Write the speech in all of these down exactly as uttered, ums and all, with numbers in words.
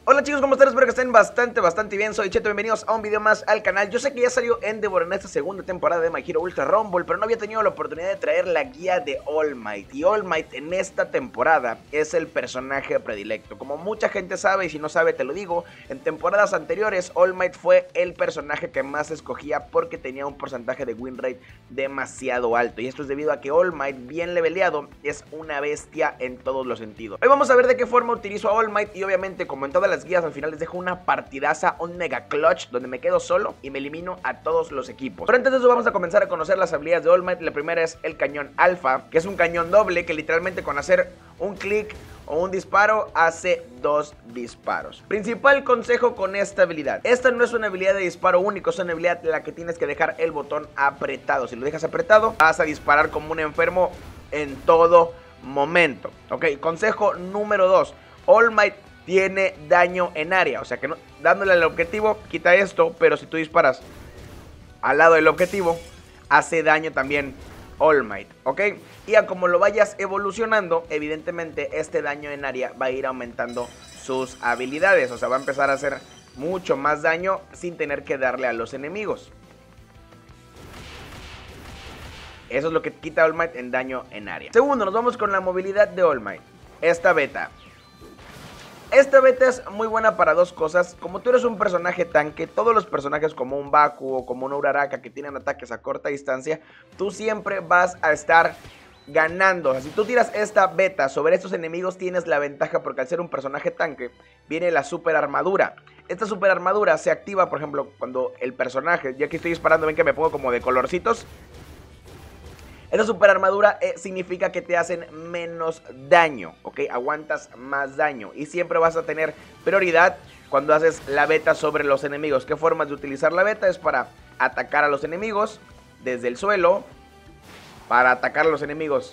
Hola chicos, ¿cómo están? Espero que estén bastante, bastante bien. Soy Cheto, bienvenidos a un video más al canal. Yo sé que ya salió Endeavor en esta segunda temporada de My Hero Ultra Rumble, pero no había tenido la oportunidad de traer la guía de All Might. Y All Might en esta temporada es el personaje predilecto. Como mucha gente sabe, y si no sabe te lo digo, en temporadas anteriores All Might fue el personaje que más escogía porque tenía un porcentaje de win rate demasiado alto. Y esto es debido a que All Might, bien leveleado, es una bestia en todos los sentidos. Hoy vamos a ver de qué forma utilizo a All Might y obviamente, como en todas las guías, al final les dejo una partidaza, un mega clutch donde me quedo solo y me elimino a todos los equipos. Pero antes de eso vamos a comenzar a conocer las habilidades de All Might. La primera es el cañón alfa, que es un cañón doble que literalmente con hacer un clic o un disparo hace dos disparos. Principal consejo con esta habilidad: esta no es una habilidad de disparo único, es una habilidad en la que tienes que dejar el botón apretado. Si lo dejas apretado vas a disparar como un enfermo en todo momento. Ok, consejo número dos: All Might tiene daño en área, o sea que no, dándole al objetivo quita esto, pero si tú disparas al lado del objetivo hace daño también All Might, ¿ok? Y a como lo vayas evolucionando, evidentemente este daño en área va a ir aumentando sus habilidades, o sea va a empezar a hacer mucho más daño sin tener que darle a los enemigos. Eso es lo que quita All Might en daño en área. Segundo, nos vamos con la movilidad de All Might. Esta beta Esta beta es muy buena para dos cosas. Como tú eres un personaje tanque, todos los personajes como un Baku o como un Uraraka que tienen ataques a corta distancia, tú siempre vas a estar ganando. O sea, si tú tiras esta beta sobre estos enemigos tienes la ventaja porque al ser un personaje tanque viene la super armadura. Esta super armadura se activa, por ejemplo, cuando el personaje, ya que estoy disparando, ven que me pongo como de colorcitos. Esta super armadura eh, significa que te hacen menos daño, ¿ok? Aguantas más daño y siempre vas a tener prioridad cuando haces la beta sobre los enemigos. ¿Qué formas de utilizar la beta? Es para atacar a los enemigos desde el suelo, para atacar a los enemigos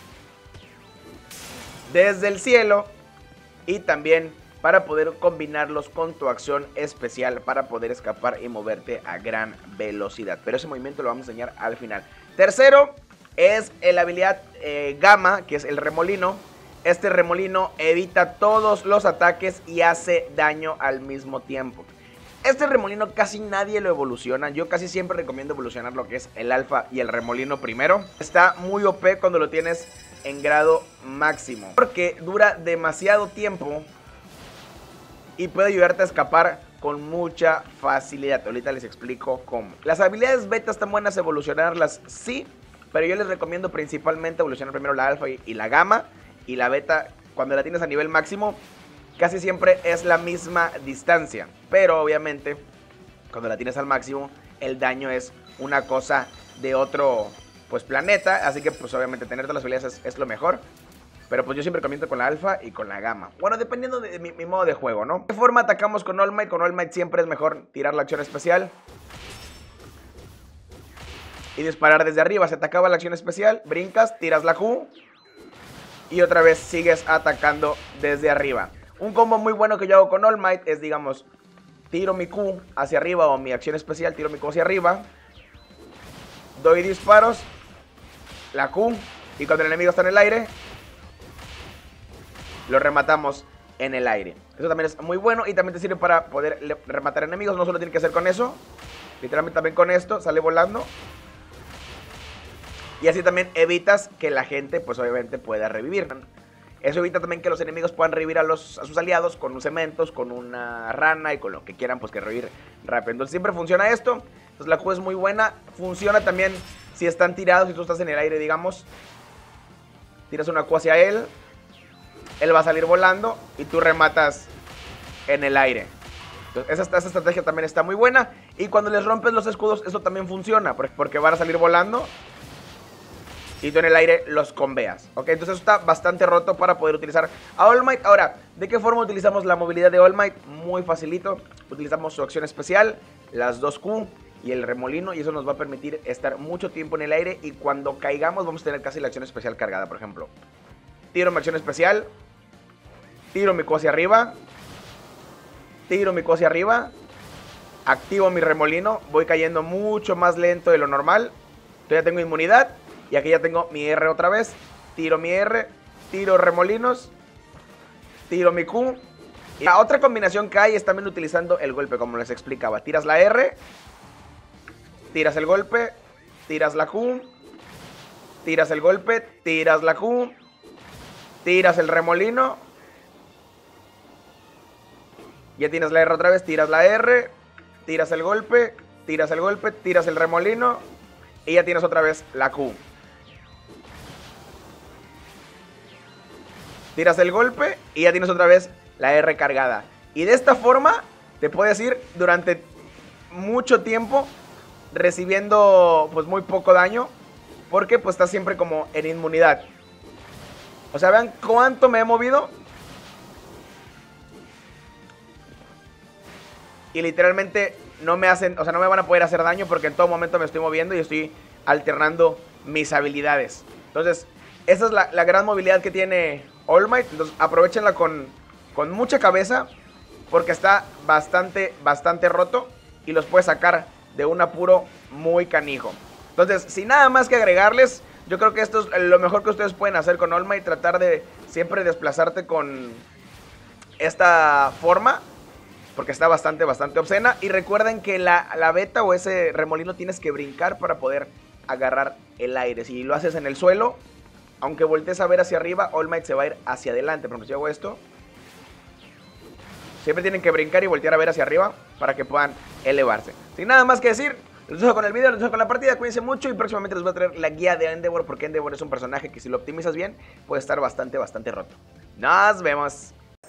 desde el cielo y también para poder combinarlos con tu acción especial para poder escapar y moverte a gran velocidad. Pero ese movimiento lo vamos a enseñar al final. Tercero es la habilidad eh, Gamma, que es el remolino. Este remolino evita todos los ataques y hace daño al mismo tiempo. Este remolino casi nadie lo evoluciona. Yo casi siempre recomiendo evolucionar lo que es el alfa y el remolino primero. Está muy O P cuando lo tienes en grado máximo, porque dura demasiado tiempo y puede ayudarte a escapar con mucha facilidad. Ahorita les explico cómo. Las habilidades beta están buenas evolucionarlas, sí, pero yo les recomiendo principalmente evolucionar primero la alfa y, y la gamma. Y la beta, cuando la tienes a nivel máximo, casi siempre es la misma distancia. Pero obviamente, cuando la tienes al máximo, el daño es una cosa de otro pues planeta. Así que pues obviamente tener todas las habilidades es, es lo mejor. Pero pues yo siempre comienzo con la alfa y con la gamma. Bueno, dependiendo de mi, mi modo de juego, ¿no? ¿De qué forma atacamos con All Might? Con All Might siempre es mejor tirar la acción especial y disparar desde arriba. Se te acaba la acción especial, brincas, tiras la Q y otra vez sigues atacando desde arriba. Un combo muy bueno que yo hago con All Might es, digamos, tiro mi Q hacia arriba o mi acción especial, tiro mi Q hacia arriba, doy disparos, la Q, y cuando el enemigo está en el aire lo rematamos en el aire. Eso también es muy bueno y también te sirve para poder rematar enemigos. No solo tiene que hacer con eso, literalmente también con esto sale volando. Y así también evitas que la gente, pues obviamente, pueda revivir. Eso evita también que los enemigos puedan revivir a, los, a sus aliados con un cementos, con una rana y con lo que quieran, pues que revivir rápido. Entonces siempre funciona esto. Entonces la Q es muy buena. Funciona también si están tirados, si tú estás en el aire, digamos. Tiras una Q hacia él. Él va a salir volando y tú rematas en el aire. Entonces esa, esa estrategia también está muy buena. Y cuando les rompes los escudos, eso también funciona, porque van a salir volando y tú en el aire los conveas, ¿ok? Entonces eso está bastante roto para poder utilizar a All Might. Ahora, ¿de qué forma utilizamos la movilidad de All Might? Muy facilito. Utilizamos su acción especial, las dos Q y el remolino, y eso nos va a permitir estar mucho tiempo en el aire. Y cuando caigamos vamos a tener casi la acción especial cargada. Por ejemplo, tiro mi acción especial, tiro mi Q hacia arriba, tiro mi Q hacia arriba, activo mi remolino, voy cayendo mucho más lento de lo normal. Yo ya tengo inmunidad. Y aquí ya tengo mi R otra vez. Tiro mi R, tiro remolinos, tiro mi Q Y la otra combinación que hay es también utilizando el golpe, como les explicaba. Tiras la R, tiras el golpe, tiras la Q, tiras el golpe, tiras la Q, tiras el remolino. Ya tienes la R otra vez, tiras la R, tiras el golpe, tiras el golpe, tiras el remolino y ya tienes otra vez la Q. Tiras el golpe y ya tienes otra vez la R cargada. Y de esta forma te puedes ir durante mucho tiempo recibiendo pues muy poco daño, porque pues estás siempre como en inmunidad. O sea, vean cuánto me he movido. Y literalmente no me hacen, o sea, no me van a poder hacer daño porque en todo momento me estoy moviendo y estoy alternando mis habilidades. Entonces, esa es la, la gran movilidad que tiene All Might. Entonces, aprovechenla con, con mucha cabeza porque está bastante, bastante roto y los puede sacar de un apuro muy canijo. Entonces, sin nada más que agregarles, yo creo que esto es lo mejor que ustedes pueden hacer con All Might. Tratar de siempre desplazarte con esta forma, porque está bastante, bastante obscena. Y recuerden que la, la beta o ese remolino tienes que brincar para poder agarrar el aire. Si lo haces en el suelo, aunque voltees a ver hacia arriba, All Might se va a ir hacia adelante. Por ejemplo, si hago esto, siempre tienen que brincar y voltear a ver hacia arriba para que puedan elevarse. Sin nada más que decir, los dejo con el video, los dejo con la partida. Cuídense mucho y próximamente les voy a traer la guía de Endeavor, porque Endeavor es un personaje que si lo optimizas bien puede estar bastante, bastante roto. Nos vemos.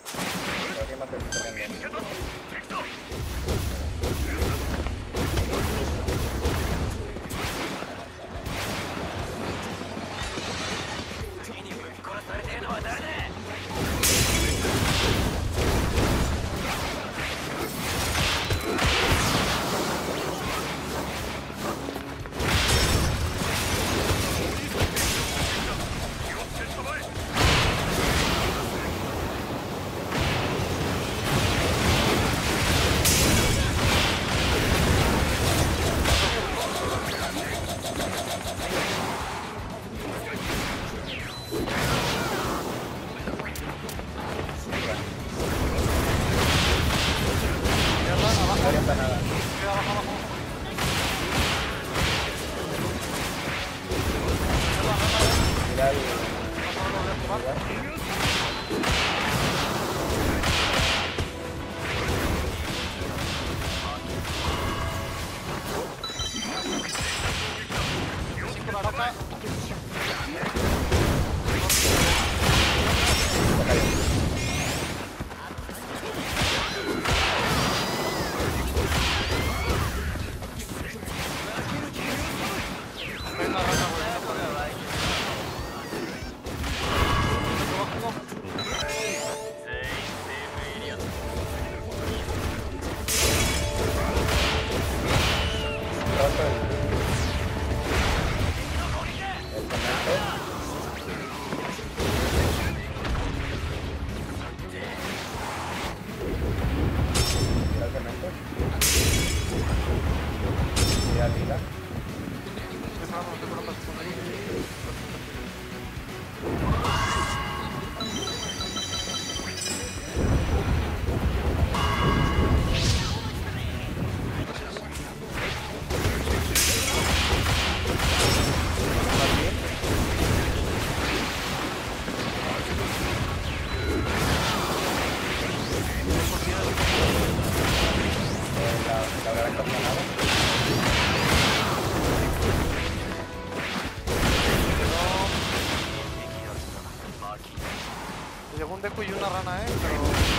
Llegó un Deku y una rana, eh, pero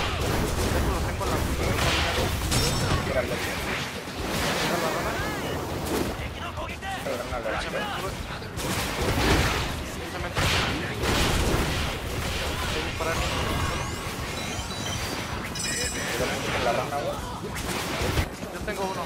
Deku los tengo en la Mira la rana. Se mete. Hay que disparar. Yo tengo uno.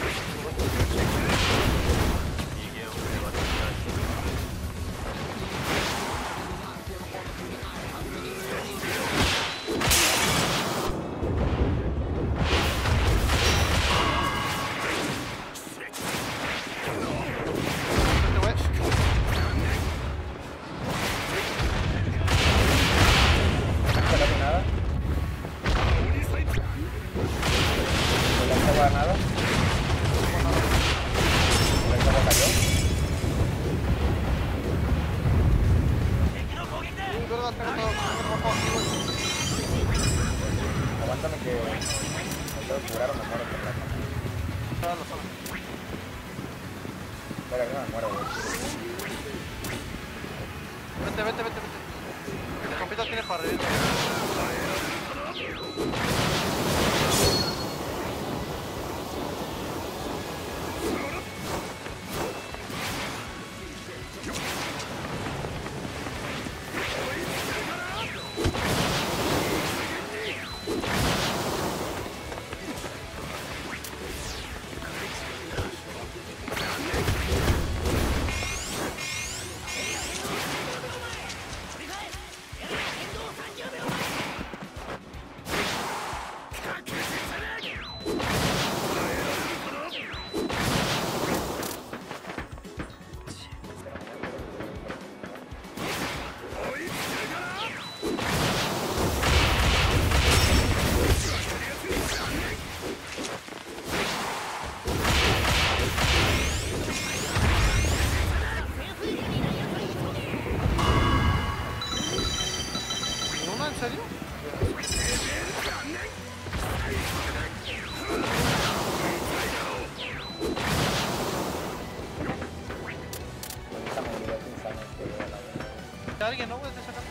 va nada. ¿Cómo cayó? Aguántame que me tengo que curar o me muero por la cara. Espera, que no me muero, güey. Vete, vete, vete, vete. El compito tiene para reír. ¿En serio? ¿Alguien no puede sacar?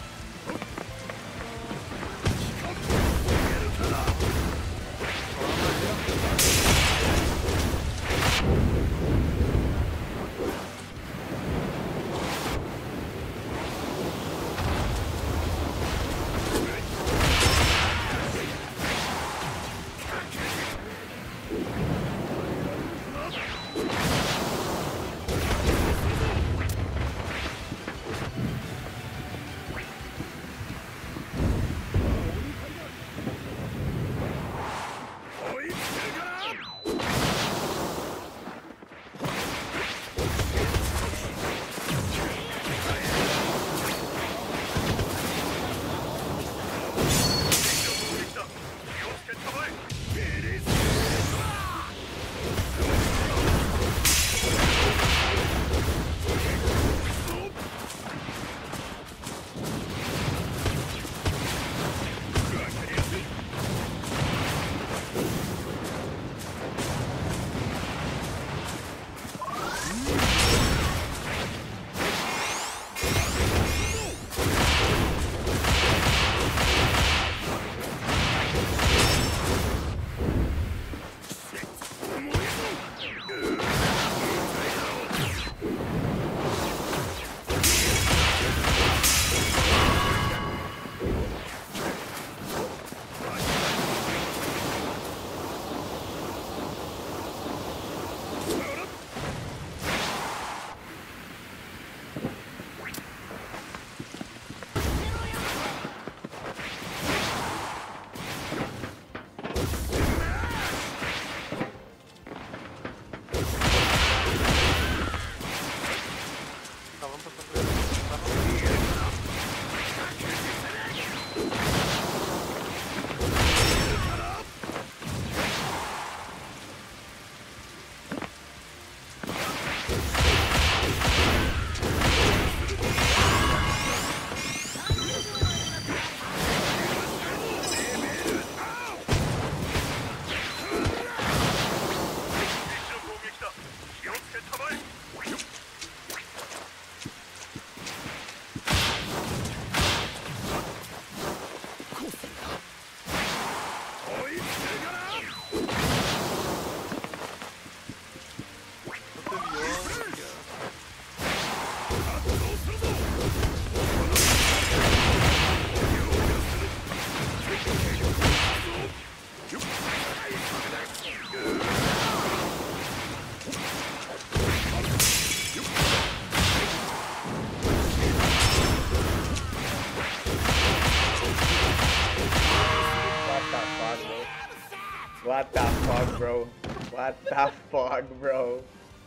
What the fuck, bro? What the fuck, bro?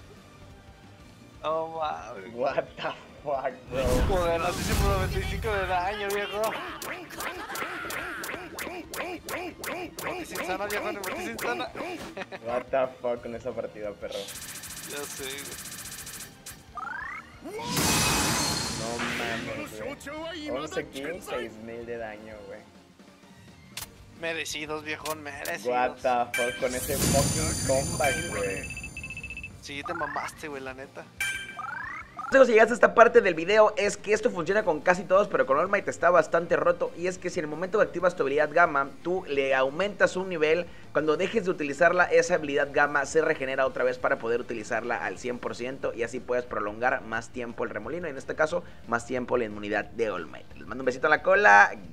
Oh, mames. What the fuck, bro? Joder, así se pudo noventa y cinco de daño, viejo. Mortis insana, viejo, Mortis insana. What the fuck con esa partida, perro. Ya sé, güey. No mames, güey. once kills, seis mil de daño, güey. Merecidos, viejo, merecidos. What the fuck con ese fucking comeback, güey. Sí, te mamaste, güey, la neta. Si llegaste a esta parte del video, es que esto funciona con casi todos, pero con All Might está bastante roto. Y es que si en el momento que activas tu habilidad gamma, tú le aumentas un nivel, cuando dejes de utilizarla, esa habilidad gamma se regenera otra vez para poder utilizarla al cien por ciento. Y así puedes prolongar más tiempo el remolino, y en este caso, más tiempo la inmunidad de All Might. Les mando un besito a la cola.